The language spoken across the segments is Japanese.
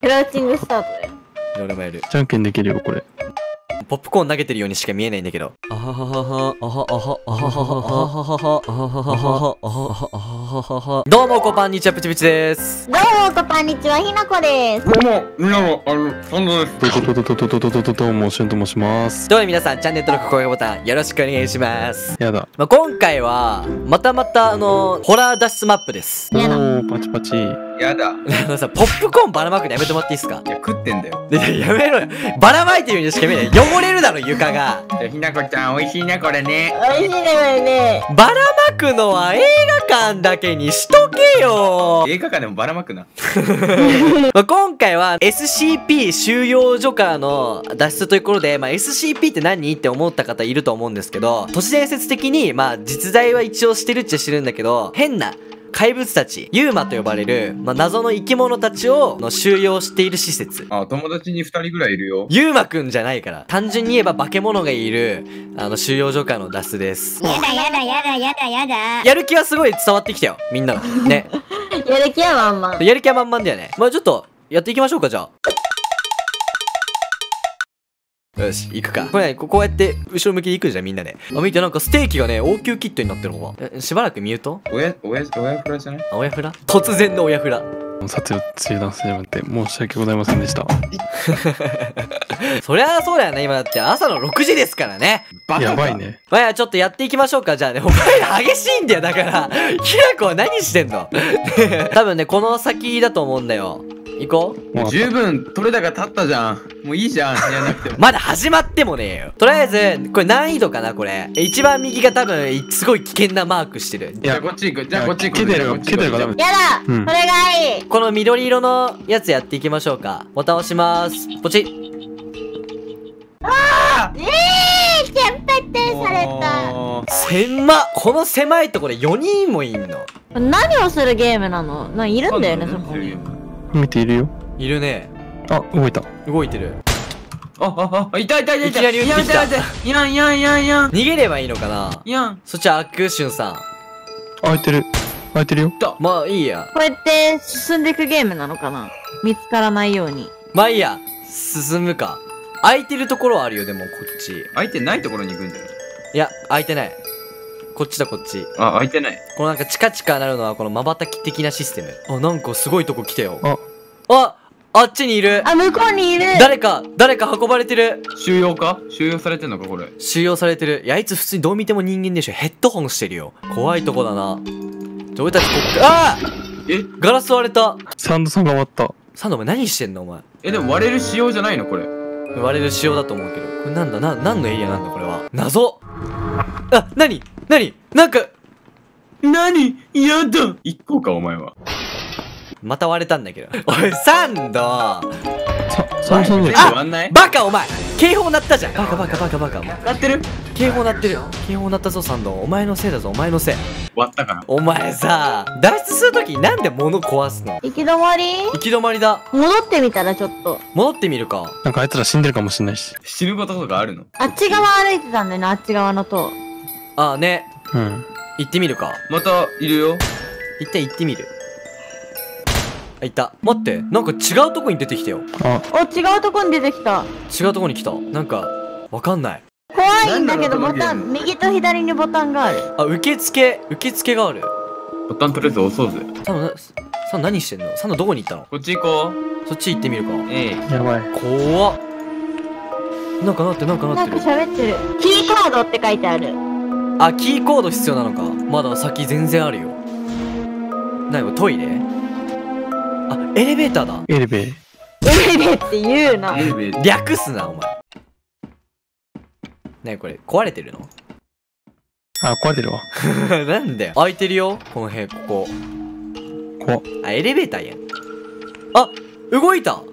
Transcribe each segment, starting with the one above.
クラウチングスタートだよ。 俺もやる。 じゃんけんできるよ、これ。 ポップコーン投げてるようにしか見えないんだけど。あはははは、あはあは、あははは、あははは、あははは、あははは。どうも、こんにちは、プチプチです。 どうも、こんにちは、ひなこです。 どうも、みんなの、サンドです。 どうも、しゅんと申します。 どうも皆さん、チャンネル登録、高評価ボタン、よろしくお願いします。 やだ。 今回は、またホラー脱出マップです。 やだ。 パチパチ。 やだ。 さ、ポップコーンばらまくのやめてもらっていいですか？ いや、食ってんだよ。 やめろよ。ばらまいてるようにしか見えない。汚れるだろ、床が。 ひなこちゃん、美味しいね、これね。 美味しいね、これね。 ばらまくのは映画館だけにしとけよ。 映画館でもばらまくな。 今回は SCP 収容所からの脱出ということで、SCP って何って思った方いると思うんですけど、都市伝説的に、実在は一応してるっちゃしてるんだけど、変な怪物たち、ユーマと呼ばれる、謎の生き物たちを収容している施設。 あ、友達に2人ぐらいいるよ。 ユーマくんじゃないから。単純に言えば化け物がいる、収容所からの脱出です。 やだやだやだやだやだ。 やる気はすごい伝わってきたよ。みんなの。ね。 やる気は満々。 やる気は満々だよね。ちょっと、やっていきましょうか、じゃあ。よし、行くか。これね、こうやって、後ろ向きに行くじゃん、みんなで。見て、なんかステーキがね、応急キットになってるのが。しばらくミュート？ 親フラじゃない？ 親フラ？突然の親フラ。 撮影中断してしまって申し訳ございませんでした。 そりゃそうだよね、今だって朝の6時ですからね。 やばいね。 ちょっとやっていきましょうか、じゃあね。お前ら激しいんだよ、だから。ひなこは何してんの？多分ね、この先だと思うんだよ。行こう。 もう十分取れ高立ったじゃん。もういいじゃん、やらなくても。 まだ始まってもねえよ。とりあえず、これ難易度かな、これ。一番右が多分、すごい危険なマークしてる。 じゃあこっち行く。じゃあこっち行く。 蹴ってるからダメ。 やだ、これがいい。 この緑色のやつやっていきましょうか。ボタン押します。ポチッ。 テンペッテンされた。 狭っ。この狭いところで4人もいんの。 何をするゲームなの？いるんだよね、そこに。 見ているよ。 いるね。 あ、動いた。 動いてる。 いた。 いきなり撃ってきた。 やん。 逃げればいいのかな？ やん。 そっちはアクションさん。 開いてるよ。 まあいいや。 こうやって進んでいくゲームなのかな？見つからないように。 まあいいや。進むか。空いてるところはあるよ、でもこっち。 開いてないところに行くんじゃない？ いや、空いてない。こっちだ、こっち。 あ、開いてない。 このなんかチカチカなるのはこの瞬き的なシステム。あ、なんかすごいとこ来たよ。あっちにいる。 向こうにいる。 誰か運ばれてる。 収容されてんのか、これ。 収容されてる。いや、あいつ普通にどう見ても人間でしょ。ヘッドホンしてるよ。怖いとこだな。俺たちガラス割れた。 サンドさんが割った。 サンドお前何してんのお前。 でも割れる仕様じゃないのこれ。 割れる仕様だと思うけど。これなんだ何のエリアなんだこれは。謎。何なんか。 何やだ。一個か、お前は。 また割れたんだけど。おい、サンドサンドじゃん。 バカお前警報鳴ったじゃん。バカお前。 鳴ってる？ 警報鳴ってる。警報鳴ったぞサンド。お前のせいだぞ、お前のせい。 割ったから。 お前さ、脱出するときなんで物壊すの？ 行き止まり？ 行き止まりだ。 戻ってみたらちょっと。 戻ってみるか。 なんかあいつら死んでるかもしれないし。 死ぬこととかあるの？ あっち側歩いてたんだよね、あっち側の塔。 ね。行ってみるか。 またいるよ。 一旦行ってみる。いた。待って、なんか違うとこに出てきたよ。 違うとこに出てきた。 違うとこに来た。なんかわかんない。 怖いんだけど右と左にボタンがある。 受付がある。 ボタンとりあえず押そうぜ。 サンド何してんの？サンドどこに行ったの？ こっち行こう。そっち行ってみるか。 やばい。 怖っ。なんかなってる。 喋ってる。キーカードって書いてある。 キーコード必要なのか。まだ先全然あるよ。何？トイレ？エレベーターだ。 エレベって言うな。 略すなお前。これ壊れてるの？ 壊れてるわ。 なんだよ。開いてるよこの部屋。ここエレベーターやん。動いた。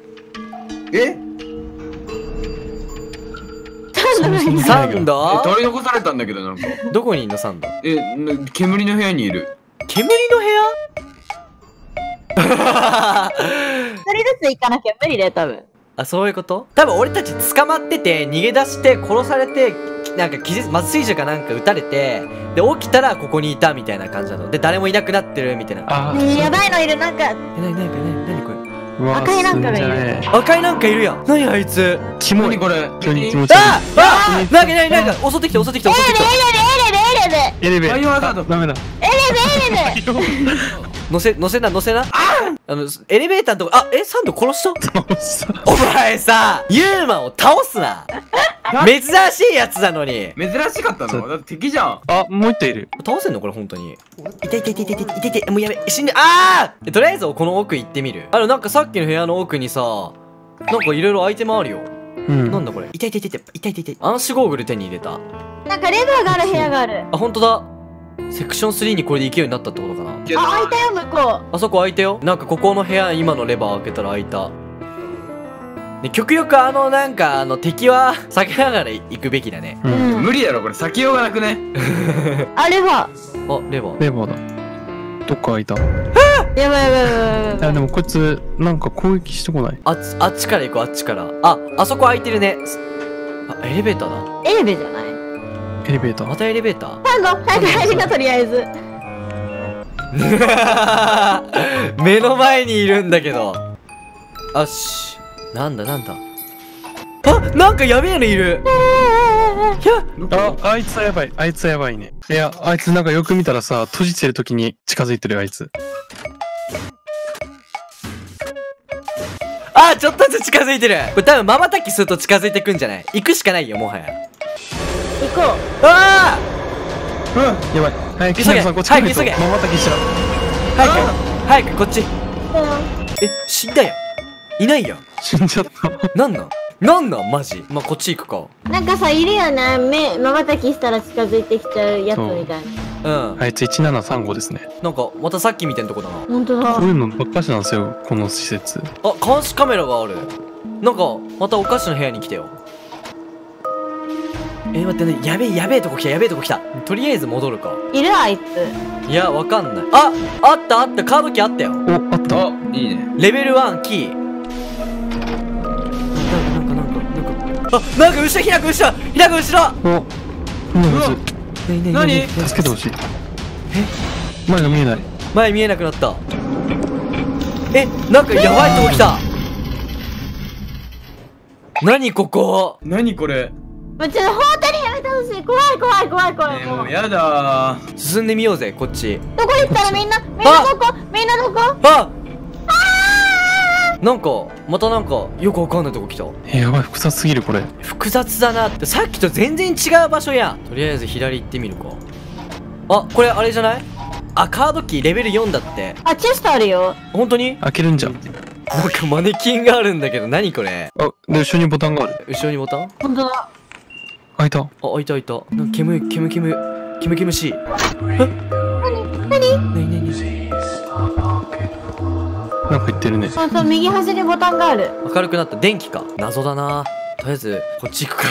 サンド取り残されたんだけど、なんかどこにいんのサンド？ 煙の部屋にいる。 煙の部屋？ 一人ずつ行かなきゃ無理だよ多分。 そういうこと？多分俺たち捕まってて逃げ出して殺されて、なんか麻酔銃かなんか撃たれて、で起きたらここにいたみたいな感じなので、誰もいなくなってるみたいな。 やばいのいる。なんか何これ。 うわ赤いなんかがいるすんじゃね赤いなんかいるやん。何あいつ。 え。キモい。 何これ急に気持ち悪い。 なんか襲ってきた襲ってきた襲ってきた。 エレベファイヤーガードダメだ。 乗せな。エレベーターのとこ、サンド殺したお前さ、ユーマを倒すな。珍しいやつなのに。 珍しかったのだって敵じゃん。 あ、もう一体いる。 倒せんのこれ本当に。痛い。もうやめ、死んで、とりあえずこの奥行ってみる。なんかさっきの部屋の奥にさ、なんかいろいろアイテムあるよ。 うん。 なんだこれ。痛い。暗視ゴーグル手に入れた。 なんかレバーがある部屋がある。 あ、本当だ。セクション3にこれで行けるようになったってことかな。 開いたよ、向こあそこ開いたよ。なんかここの部屋、今のレバー開けたら開いた。ね、極力なんか敵は避けながら行くべきだね。 う。 無理だろこれ避けようがなくね。 あれは。 レバー。 レバーだ。どっか開いた。 やばい。 いやでもこいつなんか攻撃してこない。 あっちから行こう、あっちから。あそこ開いてるね。エレベーターだ。 エレベじゃない。 エレベーター。 またエレベーターサンド、早く入りな、とりあえず。 目の前にいるんだけど。あし。なんだ。なんかやべえのいる。 あいつはやばい。あいつはやばいね。いや、あいつなんかよく見たらさ、閉じてる時に近づいてるよあいつ。 ちょっとずつ近づいてる。これ多分瞬きすると近づいてくんじゃない？行くしかないよ、もはや。 行こやばい。はい、 急げキナさんこっち来ないと。 早く急げ瞬きしちゃう。 早くこっち。 う。 死んだよ。いないやん。 死んじゃった。 なんマジ。まあ、こっち行くか。 なんかさ、いるよね。瞬きしたら近づいてきちゃうやつみたいな。 うん。 あいつ1735ですね。 なんか、またさっきみたいなとこだな。 ほんとだこう。いうのばっかしなんですよ、この施設。 監視カメラがある。なんか、またお菓子の部屋に来たよ。待ってね。やべえとこ来た。とりあえず戻るか。 いるあいつ。 いや、わかんない。あった。カードキーあったよ。 お、あった。 いいね。 レベル1、キー。なんか後ろ。 お、 何助けてほしい。前が見えない。 前見えなくなった。なんかやばいとこ来た。何ここ。 何これ。 もう本当にやめてほしい。怖い。 もうやだ進んでみようぜ、こっち。 どこ行ったらみんなどこなんか、またなんか、よくわかんないとこ来た。 やばい、複雑すぎるこれ。 複雑だなって。さっきと全然違う場所やん。とりあえず左行ってみるか。これあれじゃない？カードキーレベル4だって。 チェストあるよ。 本当に？ 開けるんじゃん。 なんかマネキンがあるんだけど、何これ？ で、後ろにボタンがある。 後ろにボタン？ ほんとだ。 開いた。 開いた。なんか煙しい。何？ なんか言ってるね。 そう、右端にボタンがある。 明るくなった。電気か。謎だな。とりあえず、こっち行くか。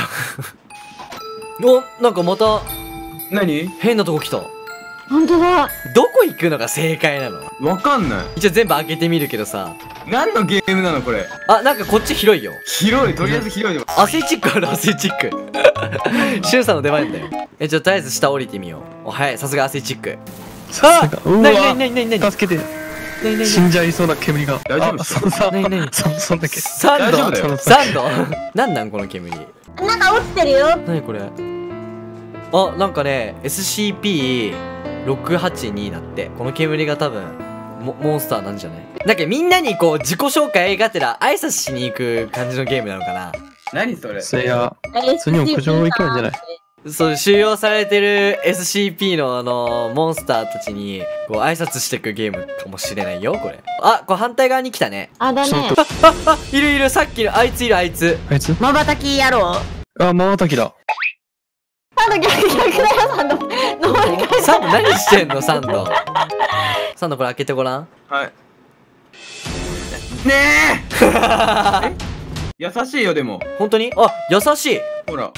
なんかまた、 何変なとこ来た。 ほんとだ。 どこ行くのが正解なの？ わかんない。 一応全部開けてみるけどさ。 何のゲームなのこれ。 なんかこっち広いよ。 広い。とりあえず広いでも。 アスイチックある、アスイチック。シュウさんの出番だよ。とりあえず下降りてみよう。はい、さすがアスイチック。 さすが。うわ、 何助けて。死んじゃいそうな煙が。 大丈夫？ そんだけ。 サンド。 大丈夫だよ。 なんなんこの煙。 なんか落ちてるよ。 何これ。なんかね、SCP-682 だって。この煙が多分、モンスターなんじゃない？なんかみんなにこう、自己紹介がてら挨拶しに行く感じのゲームなのかな？ 何それ。 それや、普通に屋上行けばいいんじゃない？ そう、収容されてる SCP のモンスターたちに、こう挨拶していくゲームかもしれないよ、これ。これ反対側に来たね。 だね。 いる、さっきの、あいついる、あいつ。 瞬きやろう。 瞬きだ。 サンド逆だよ、サンド。 サンド何してんの、サンド。サンドこれ開けてごらん。 はい。ねえ優しいよ、でも。 本当に？優しい。 ほら。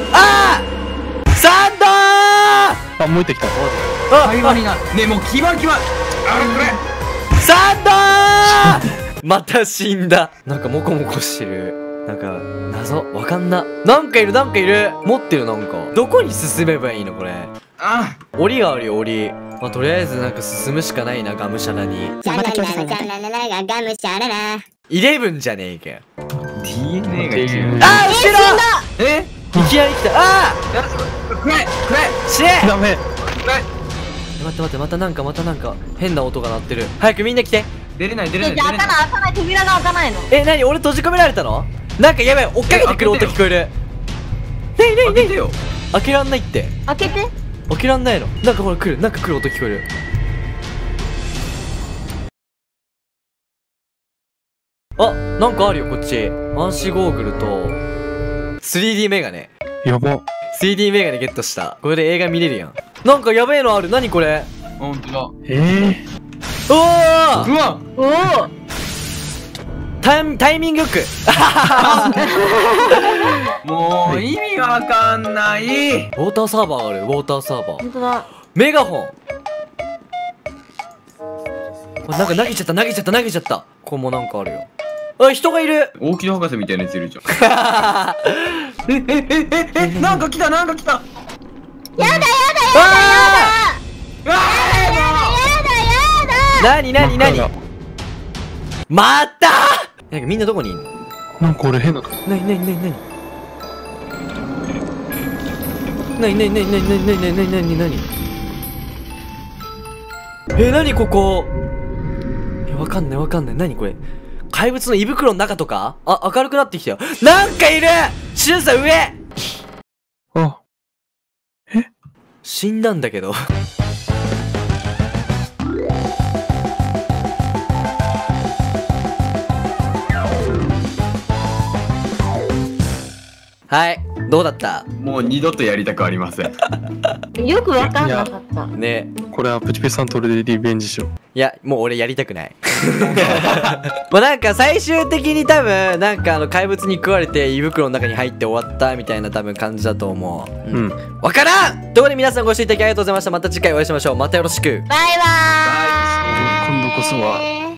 サンドもう一回来た。 会話にな。ねえ、もうキワ。これ。 サンドまた死んだ。なんかモコモコしてる。なんか、謎。わかんな。なんかいる。持ってる、なんか。どこに進めばいいの、これ。檻があるよ、檻。 まあとりあえずなんか進むしかないな、がむしゃらに。 じゃあまた教室に 11じゃねえかよ。 DNA が一応あー後ろえいきなり来た。あやだくらえ死ねダメ。 くらえ待って待って、またなんか変な音が鳴ってる。早くみんな来て。 出れないじゃあ開かない扉が開かないの。 何俺閉じ込められたの？なんかやばい、追っかけてくる音聞こえる。ねえねえねえ、 開けてよ。 開けらんないって。 開けて。 開けらんないの。なんかほら来る、なんか来る音聞こえる。あ、なんかあるよこっち。暗視ゴーグルと 3D メガネ。 やば。 3D メガネゲットした。これで映画見れるやん。なんかやべえのある。何これ。 ほんとだ。 おーうわおお。 タイミングよくもう意味わかんない。 ウォーターサーバーがある。ウォーターサーバー。 本当だ。 メガホン。これなんか投げちゃった。ここもなんかあるよ。あ、人がいる。 大木戸博士みたいなやついるじゃん。なんか来た。 やだあーなにまったー。なんかみんなどこにいんの？ なんか俺変なとこ。 なになにここ。わかんない。なにこれ。怪物の胃袋の中とか？あ、明るくなってきたよ。なんかいる。シュンさん上。 あ、 死んだんだけど。はい、どうだった？ もう二度とやりたくありません。 よくわかんなかった。 ね。 これはプチペさんと俺でリベンジしよう。 いや、もう俺やりたくない。もうなんか最終的に多分なんか怪物に食われて胃袋の中に入って終わったみたいな多分感じだと思う。わからん。ということで皆さんご視聴いただきありがとうございました。また次回お会いしましょう。またよろしく。 バイバーイ。 今度こそは